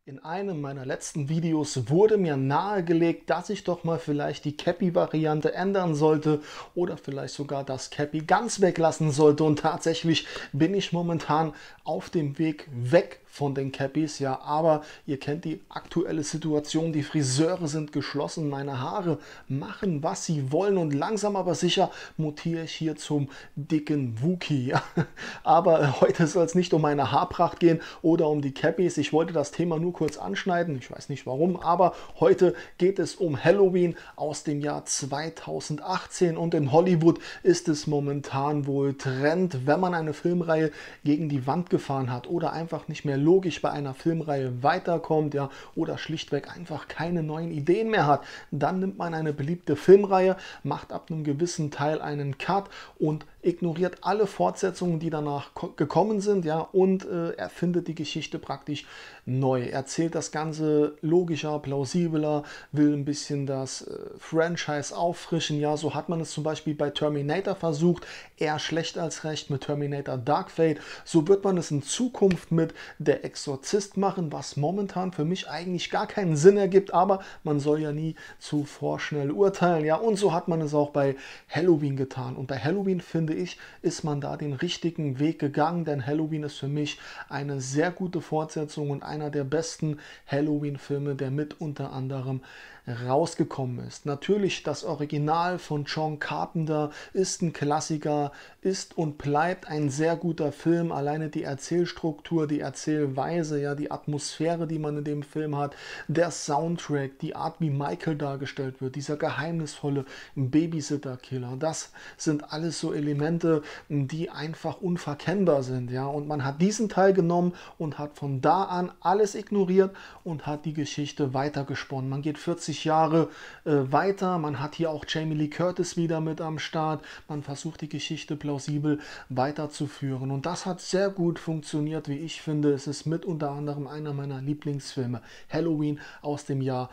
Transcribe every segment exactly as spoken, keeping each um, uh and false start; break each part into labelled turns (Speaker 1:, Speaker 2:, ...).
Speaker 1: In einem meiner letzten Videos wurde mir nahegelegt, dass ich doch mal vielleicht die Cappy-Variante ändern sollte oder vielleicht sogar das Cappy ganz weglassen sollte. Und tatsächlich bin ich momentan auf dem Weg weg von den Cappies. Ja, aber ihr kennt die aktuelle Situation, die Friseure sind geschlossen, meine Haare machen, was sie wollen und langsam aber sicher mutiere ich hier zum dicken Wookie. Ja. Aber heute soll es nicht um meine Haarpracht gehen oder um die Cappies. Ich wollte das Thema nur kurz anschneiden. Ich weiß nicht warum, aber heute geht es um Halloween aus dem Jahr zweitausendachtzehn und in Hollywood ist es momentan wohl Trend, wenn man eine Filmreihe gegen die Wand gefahren hat oder einfach nicht mehr logisch bei einer Filmreihe weiterkommt, ja, oder schlichtweg einfach keine neuen Ideen mehr hat, dann nimmt man eine beliebte Filmreihe, macht ab einem gewissen Teil einen Cut und ignoriert alle Fortsetzungen, die danach gekommen sind, ja, und äh, erfindet die Geschichte praktisch neu. Erzählt das Ganze logischer, plausibler, will ein bisschen das äh, Franchise auffrischen, ja, so hat man es zum Beispiel bei Terminator versucht, eher schlecht als recht mit Terminator Dark Fate. So wird man es in Zukunft mit Der Exorzist machen, was momentan für mich eigentlich gar keinen Sinn ergibt, aber man soll ja nie zu vorschnell urteilen, ja, und so hat man es auch bei Halloween getan. Und bei Halloween, finde ich, ist man da den richtigen Weg gegangen, denn Halloween ist für mich eine sehr gute Fortsetzung und einer der besten Halloween-Filme, der mit unter anderem rausgekommen ist. Natürlich, das Original von John Carpenter ist ein Klassiker, ist und bleibt ein sehr guter Film. Alleine die Erzählstruktur, die Erzählweise, ja, die Atmosphäre, die man in dem Film hat, der Soundtrack, die Art, wie Michael dargestellt wird, dieser geheimnisvolle Babysitter-Killer, das sind alles so Elemente, die einfach unverkennbar sind, ja. Und man hat diesen Teil genommen und hat von da an alles ignoriert und hat die Geschichte weitergesponnen. Man geht vierzig Jahre äh, weiter, man hat hier auch Jamie Lee Curtis wieder mit am Start, man versucht die Geschichte plausibel weiterzuführen und das hat sehr gut funktioniert, wie ich finde. Es ist mit unter anderem einer meiner Lieblingsfilme, Halloween aus dem Jahr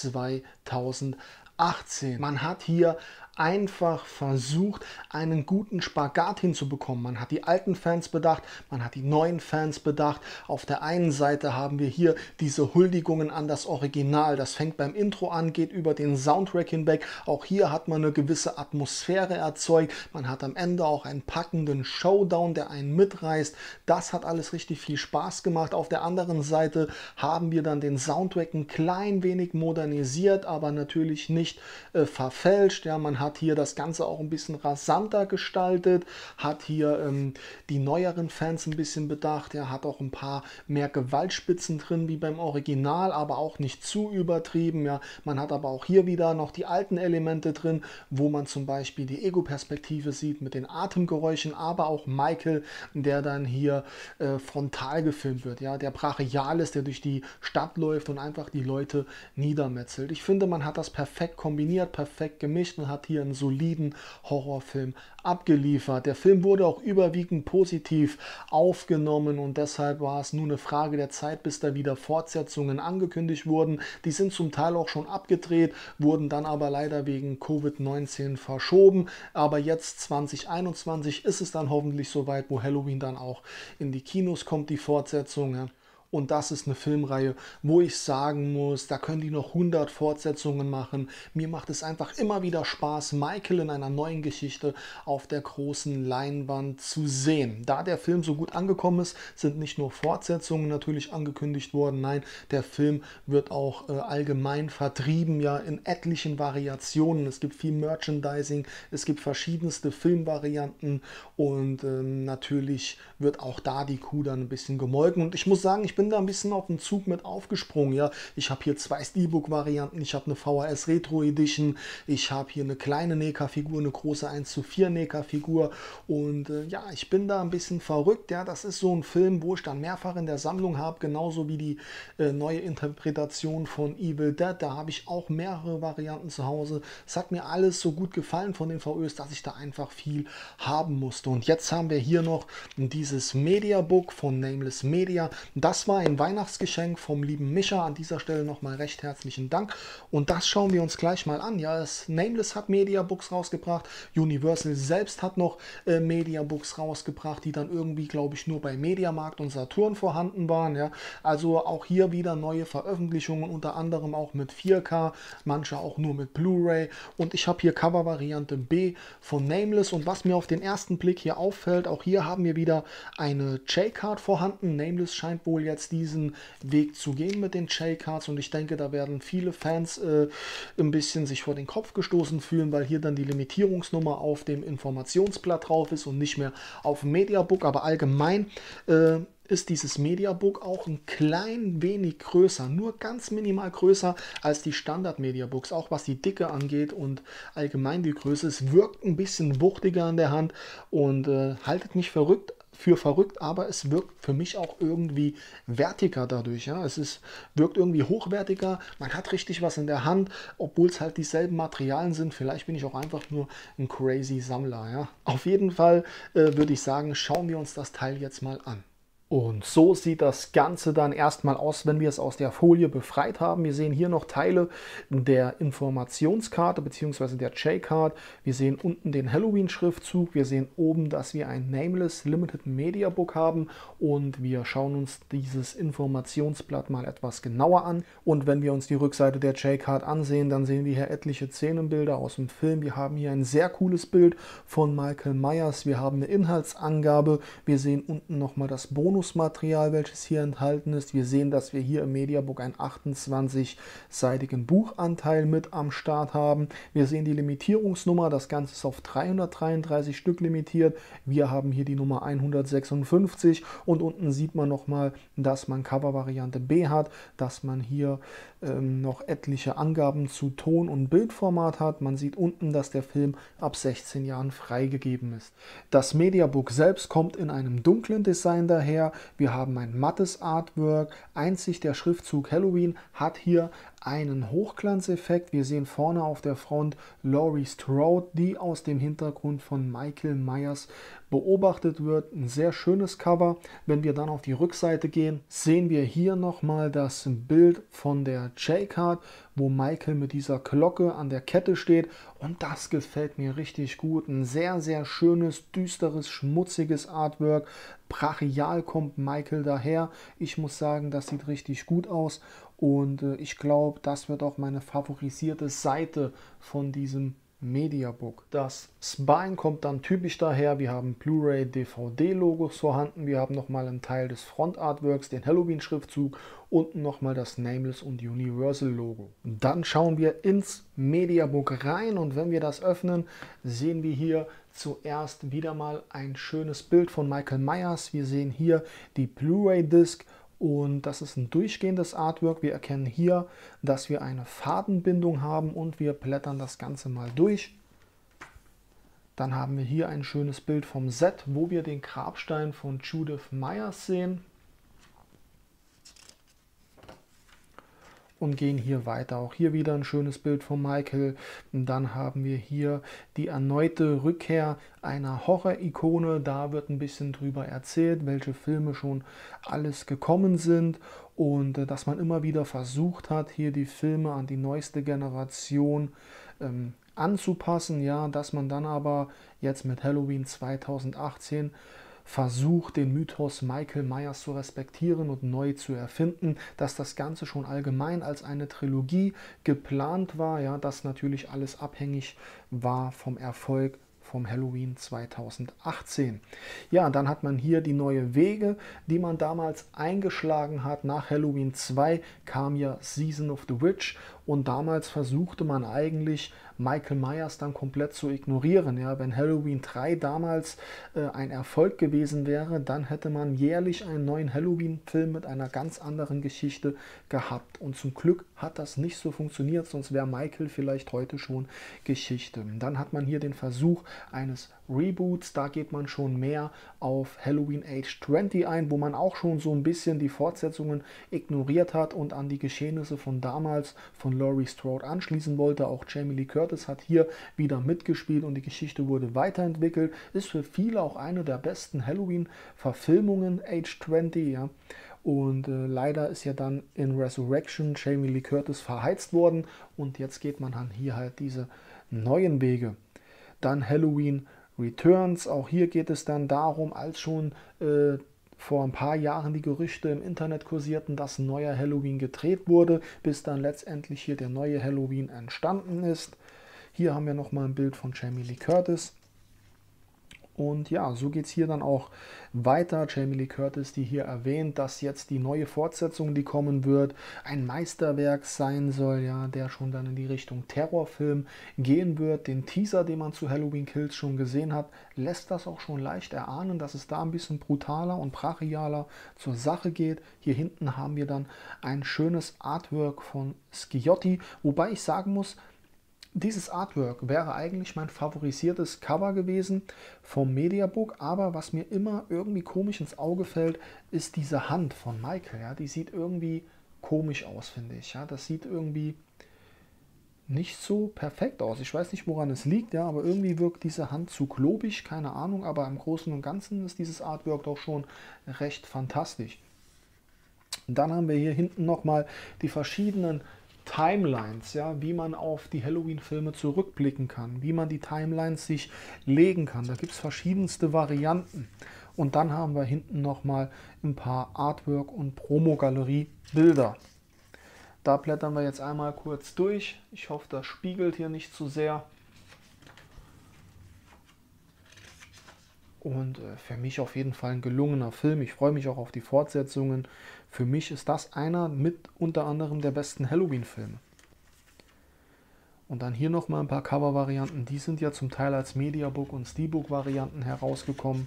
Speaker 1: zweitausendachtzehn. Man hat hier einfach versucht, einen guten Spagat hinzubekommen. Man hat die alten Fans bedacht, man hat die neuen Fans bedacht. Auf der einen Seite haben wir hier diese Huldigungen an das Original. Das fängt beim Intro an, geht über den Soundtrack hinweg. Auch hier hat man eine gewisse Atmosphäre erzeugt. Man hat am Ende auch einen packenden Showdown, der einen mitreißt. Das hat alles richtig viel Spaß gemacht. Auf der anderen Seite haben wir dann den Soundtrack ein klein wenig modernisiert, aber natürlich nicht äh, verfälscht. Ja, man hat hier das Ganze auch ein bisschen rasanter gestaltet, hat hier ähm, die neueren Fans ein bisschen bedacht, er hat auch ein paar mehr Gewaltspitzen drin wie beim Original, aber auch nicht zu übertrieben. Ja. Man hat aber auch hier wieder noch die alten Elemente drin, wo man zum Beispiel die Ego-Perspektive sieht mit den Atemgeräuschen, aber auch Michael, der dann hier äh, frontal gefilmt wird, ja, der brachial ist, der durch die Stadt läuft und einfach die Leute niedermetzelt. Ich finde, man hat das perfekt kombiniert, perfekt gemischt und hat hier einen soliden Horrorfilm abgeliefert. Der Film wurde auch überwiegend positiv aufgenommen und deshalb war es nur eine Frage der Zeit, bis da wieder Fortsetzungen angekündigt wurden. Die sind zum Teil auch schon abgedreht, wurden dann aber leider wegen Covid neunzehn verschoben. Aber jetzt zwanzig einundzwanzig ist es dann hoffentlich soweit, wo Halloween dann auch in die Kinos kommt, die Fortsetzung. Ja. Und das ist eine Filmreihe, wo ich sagen muss, da können die noch hundert Fortsetzungen machen. Mir macht es einfach immer wieder Spaß, Michael in einer neuen Geschichte auf der großen Leinwand zu sehen. Da der Film so gut angekommen ist, sind nicht nur Fortsetzungen natürlich angekündigt worden. Nein, der Film wird auch äh, allgemein vertrieben, ja, in etlichen Variationen. Es gibt viel Merchandising, es gibt verschiedenste Filmvarianten und ähm, natürlich wird auch da die Kuh dann ein bisschen gemolken. Und ich muss sagen, ich bin da ein bisschen auf den Zug mit aufgesprungen. Ja, ich habe hier zwei Steelbook-Varianten, ich habe eine V H S Retro Edition, ich habe hier eine kleine NECA-Figur, eine große eins zu vier NECA-Figur und äh, ja, ich bin da ein bisschen verrückt. Ja, das ist so ein Film, wo ich dann mehrfach in der Sammlung habe, genauso wie die äh, neue Interpretation von Evil Dead. Da habe ich auch mehrere Varianten zu Hause. Es hat mir alles so gut gefallen von den V Ös, dass ich da einfach viel haben musste. Und jetzt haben wir hier noch dieses Mediabook von Nameless Media. Das war ein Weihnachtsgeschenk vom lieben Micha. An dieser Stelle nochmal recht herzlichen Dank. Und das schauen wir uns gleich mal an. Ja, das Nameless hat Mediabooks rausgebracht. Universal selbst hat noch äh, Mediabooks rausgebracht, die dann irgendwie, glaube ich, nur bei Mediamarkt und Saturn vorhanden waren. Ja, also auch hier wieder neue Veröffentlichungen, unter anderem auch mit vier K, manche auch nur mit Blu-ray. Und ich habe hier Cover-Variante B von Nameless. Und was mir auf den ersten Blick hier auffällt, auch hier haben wir wieder eine J-Card vorhanden. Nameless scheint wohl jetzt diesen Weg zu gehen mit den J-Cards und ich denke, da werden viele Fans äh, ein bisschen sich vor den Kopf gestoßen fühlen, weil hier dann die Limitierungsnummer auf dem Informationsblatt drauf ist und nicht mehr auf dem Mediabook. Aber allgemein äh, ist dieses Mediabook auch ein klein wenig größer, nur ganz minimal größer als die Standard-Mediabooks, auch was die Dicke angeht und allgemein die Größe. Es wirkt ein bisschen wuchtiger an der Hand und äh, haltet mich verrückt für verrückt, aber es wirkt für mich auch irgendwie wertiger dadurch. Ja? Es ist, wirkt irgendwie hochwertiger, man hat richtig was in der Hand, obwohl es halt dieselben Materialien sind. Vielleicht bin ich auch einfach nur ein crazy Sammler. Ja? Auf jeden Fall äh, würde ich sagen, schauen wir uns das Teil jetzt mal an. Und so sieht das Ganze dann erstmal aus, wenn wir es aus der Folie befreit haben. Wir sehen hier noch Teile der Informationskarte bzw. der J-Card. Wir sehen unten den Halloween-Schriftzug. Wir sehen oben, dass wir ein Nameless Limited Media Book haben. Und wir schauen uns dieses Informationsblatt mal etwas genauer an. Und wenn wir uns die Rückseite der J-Card ansehen, dann sehen wir hier etliche Szenenbilder aus dem Film. Wir haben hier ein sehr cooles Bild von Michael Myers. Wir haben eine Inhaltsangabe. Wir sehen unten nochmal das Bonus Material, welches hier enthalten ist. Wir sehen, dass wir hier im Mediabook einen achtundzwanzig-seitigen Buchanteil mit am Start haben. Wir sehen die Limitierungsnummer, das Ganze ist auf dreihundertdreiunddreißig Stück limitiert. Wir haben hier die Nummer hundertsechsundfünfzig und unten sieht man nochmal, dass man Cover-Variante B hat, dass man hier ähm, noch etliche Angaben zu Ton- und Bildformat hat. Man sieht unten, dass der Film ab sechzehn Jahren freigegeben ist. Das Mediabook selbst kommt in einem dunklen Design daher. Wir haben ein mattes Artwork. Einzig der Schriftzug Halloween hat hier einen Hochglanzeffekt. Wir sehen vorne auf der Front Laurie Strode, die aus dem Hintergrund von Michael Myers beobachtet wird. Ein sehr schönes Cover. Wenn wir dann auf die Rückseite gehen, sehen wir hier nochmal das Bild von der J-Card, wo Michael mit dieser Glocke an der Kette steht und das gefällt mir richtig gut. Ein sehr, sehr schönes, düsteres, schmutziges Artwork. Brachial kommt Michael daher. Ich muss sagen, das sieht richtig gut aus und äh, ich glaube, das wird auch meine favorisierte Seite von diesem Mediabook. Das Spine kommt dann typisch daher. Wir haben Blu-ray D V D-Logos vorhanden. Wir haben nochmal einen Teil des Front-Artworks, den Halloween-Schriftzug, unten nochmal das Nameless und Universal-Logo. Dann schauen wir ins Mediabook rein und wenn wir das öffnen, sehen wir hier zuerst wieder mal ein schönes Bild von Michael Myers. Wir sehen hier die Blu-ray-Disc. Und das ist ein durchgehendes Artwork. Wir erkennen hier, dass wir eine Fadenbindung haben und wir blättern das Ganze mal durch. Dann haben wir hier ein schönes Bild vom Set, wo wir den Grabstein von Judith Myers sehen. Und gehen hier weiter. Auch hier wieder ein schönes Bild von Michael. Und dann haben wir hier die erneute Rückkehr einer Horror-Ikone. Da wird ein bisschen drüber erzählt, welche Filme schon alles gekommen sind. Und äh, dass man immer wieder versucht hat, hier die Filme an die neueste Generation ähm, anzupassen. Ja, dass man dann aber jetzt mit Halloween zweitausendachtzehn versucht, den Mythos Michael Myers zu respektieren und neu zu erfinden, dass das Ganze schon allgemein als eine Trilogie geplant war, ja, dass natürlich alles abhängig war vom Erfolg vom Halloween zweitausendachtzehn. Ja, dann hat man hier die neue Wege, die man damals eingeschlagen hat. Nach Halloween zwei kam ja Season of the Witch und damals versuchte man eigentlich Michael Myers dann komplett zu ignorieren. Ja, wenn Halloween drei damals äh, ein Erfolg gewesen wäre, dann hätte man jährlich einen neuen Halloween-Film mit einer ganz anderen Geschichte gehabt. Und zum Glück hat das nicht so funktioniert, sonst wäre Michael vielleicht heute schon Geschichte. Dann hat man hier den Versuch eines Reboots, da geht man schon mehr auf Halloween Age zwanzig ein, wo man auch schon so ein bisschen die Fortsetzungen ignoriert hat und an die Geschehnisse von damals von Laurie Strode anschließen wollte. Auch Jamie Lee Curtis hat hier wieder mitgespielt und die Geschichte wurde weiterentwickelt. Ist für viele auch eine der besten Halloween-Verfilmungen Age zwanzig, ja. Und äh, leider ist ja dann in Resurrection Jamie Lee Curtis verheizt worden und jetzt geht man dann hier halt diese neuen Wege. Dann Halloween Returns, auch hier geht es dann darum, als schon äh, vor ein paar Jahren die Gerüchte im Internet kursierten, dass ein neuer Halloween gedreht wurde, bis dann letztendlich hier der neue Halloween entstanden ist. Hier haben wir nochmal ein Bild von Jamie Lee Curtis. Und ja, so geht es hier dann auch weiter. Jamie Lee Curtis, die hier erwähnt, dass jetzt die neue Fortsetzung, die kommen wird, ein Meisterwerk sein soll, ja, der schon dann in die Richtung Terrorfilm gehen wird. Den Teaser, den man zu Halloween Kills schon gesehen hat, lässt das auch schon leicht erahnen, dass es da ein bisschen brutaler und brachialer zur Sache geht. Hier hinten haben wir dann ein schönes Artwork von Schiotti, wobei ich sagen muss, dieses Artwork wäre eigentlich mein favorisiertes Cover gewesen vom Mediabook, aber was mir immer irgendwie komisch ins Auge fällt, ist diese Hand von Michael. Ja? Die sieht irgendwie komisch aus, finde ich. Ja? Das sieht irgendwie nicht so perfekt aus. Ich weiß nicht, woran es liegt, ja, aber irgendwie wirkt diese Hand zu klobig, keine Ahnung, aber im Großen und Ganzen ist dieses Artwork doch schon recht fantastisch. Dann haben wir hier hinten nochmal die verschiedenen Timelines, ja, wie man auf die Halloween-Filme zurückblicken kann, wie man die Timelines sich legen kann. Da gibt es verschiedenste Varianten. Und dann haben wir hinten nochmal ein paar Artwork- und Promo-Galerie-Bilder. Da blättern wir jetzt einmal kurz durch. Ich hoffe, das spiegelt hier nicht zu sehr. Und äh, für mich auf jeden Fall ein gelungener Film. Ich freue mich auch auf die Fortsetzungen. Für mich ist das einer mit unter anderem der besten Halloween-Filme. Und dann hier nochmal ein paar Cover-Varianten. Die sind ja zum Teil als Mediabook und Steelbook-Varianten herausgekommen.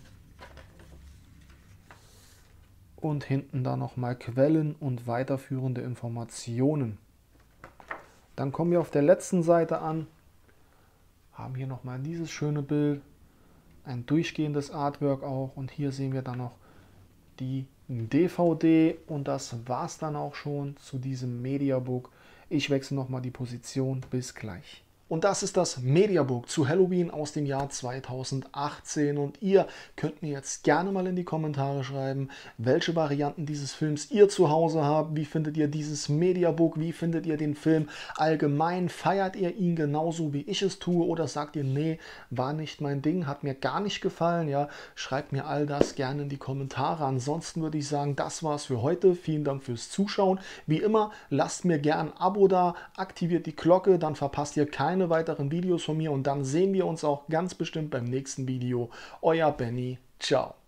Speaker 1: Und hinten dann nochmal Quellen und weiterführende Informationen. Dann kommen wir auf der letzten Seite an. Haben hier nochmal dieses schöne Bild. Ein durchgehendes Artwork auch. Und hier sehen wir dann noch die D V D. Und das war es dann auch schon zu diesem Mediabook. Ich wechsle nochmal die Position. Bis gleich. Und das ist das Mediabook zu Halloween aus dem Jahr zweitausendachtzehn. Und ihr könnt mir jetzt gerne mal in die Kommentare schreiben, welche Varianten dieses Films ihr zu Hause habt. Wie findet ihr dieses Mediabook? Wie findet ihr den Film allgemein? Feiert ihr ihn genauso, wie ich es tue? Oder sagt ihr, nee, war nicht mein Ding, hat mir gar nicht gefallen? Ja, schreibt mir all das gerne in die Kommentare. Ansonsten würde ich sagen, das war's für heute. Vielen Dank fürs Zuschauen. Wie immer, lasst mir gerne ein Abo da, aktiviert die Glocke, dann verpasst ihr keine weiteren Videos von mir und dann sehen wir uns auch ganz bestimmt beim nächsten Video. Euer Benny. Ciao.